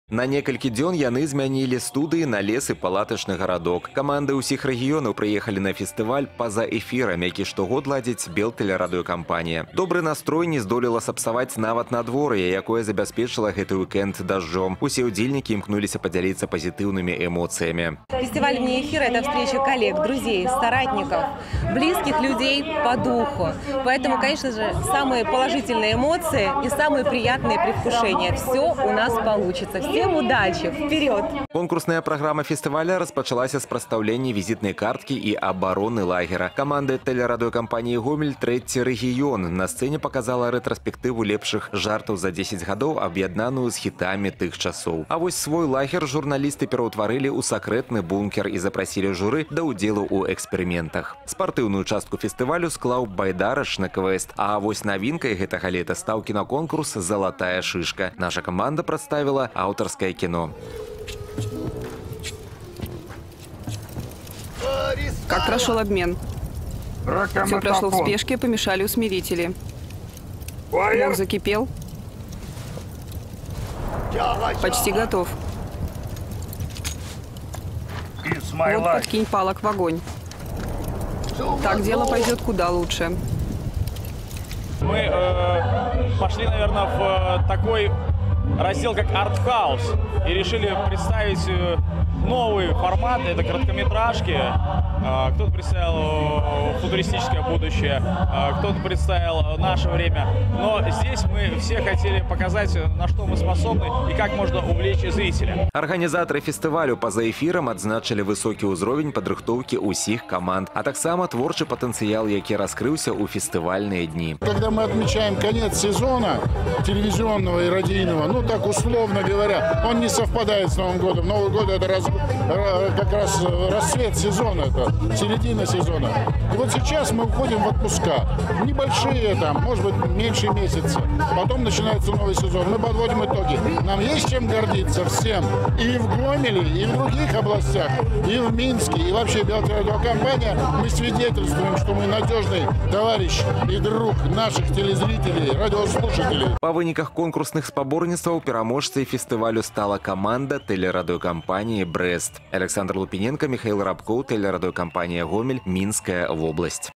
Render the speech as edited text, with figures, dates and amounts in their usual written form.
На некалькі дзён яны змянілі студыі на лес і палатачны гарадок. Каманды ўсіх рэгіёнаў прыехалі на фестываль па-за эфірам, які штогод ладзіць Белтэлерадыёкампанія. Добры настрой не здолела сапсаваць нават надвор'е, якое забяспечыла гэты уикенд дажджом. Усе ўдзельнікі імкнуліся падзяліцца пазітыўнымі эмоцыямі. Фестиваль «Вне эфира» – это встреча коллег, друзей, соратников, близких людей по духу. Поэтому, конечно же, самые положительные эмоции и самые приятные предвкушения. Все у нас получится. Всем удачи! Вперед! Конкурсная праграма фестываля распачалася з прадстаўлення візітнай карткі і абароны лагера. Каманда тэлерадыёкампаніі «Гомель» трэці рэгіён. На сцэне показала рэтраспектыву лепшых жартаў за 10 гадоў, аб'яднаную з хітамі тых часоў. А вось свой лагер журналісты пераўтварылі ў сакрэтны бункер і запрасілі журы да ўдзелу ў эксперыментах. Спартыўную частку фестывалю склаў байдарачны квест, а вось навінкай гэтага лета стаў кінаконкурс «Залатая шишка». Наша каманда прадставіла аўтарскае кіно. Как прошел обмен? Все прошло в спешке, помешали усмирители. Мох закипел. Почти готов. Вот подкинь палок в огонь. Так дело пойдет куда лучше. Мы пошли, наверное, в такой раздел, как «Артхаус», и решили представить новый формат. Это короткометражки. Кто-то представил футуристическое будущее, кто-то представил наше время. Но здесь мы все хотели показать, на что мы способны и как можно увлечь зрителя. Арганізатары фестывалю па-за эфірам адзначылі высокі ўзровень падрыхтоўкі ўсіх каманд, а таксама творчы патэнцыял, які раскрыўся ў фестывальныя дні. Когда мы отмечаем конец сезона телевизионного и радийного, ну так условно говоря, он не совпадает с Новым годом. Новый год — это как раз расцвет сезона, это середина сезона. И вот сейчас мы уходим в отпуска. Небольшие там, может быть, меньше месяца. Потом начинается новый сезон. Мы подводим итоги. Нам есть чем гордиться всем. И в Гомеле, и в других областях, и в Минске, и вообще Белтэлерадиокомпания. Мы свидетельствуем, что мы надежный товарищ и друг наших телезрителей, радиослушателей. Па выніках конкурсных спаборніцтваў пераможцай фестывалю стала каманда тэлерадыёкампаніі «Брэст». Александр Лупиненко, Михаил Рабкоў, тэлерадыёкампанія «Гомель», Минская область.